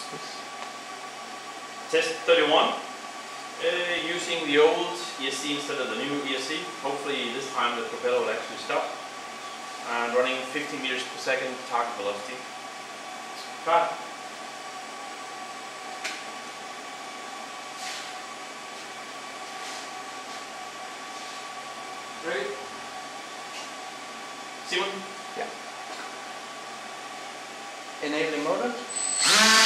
Test 31. Using the old ESC instead of the new ESC. Hopefully this time the propeller will actually stop. And running 50 meters per second target velocity. Start. Ready? Simon? Yeah. Enabling motor.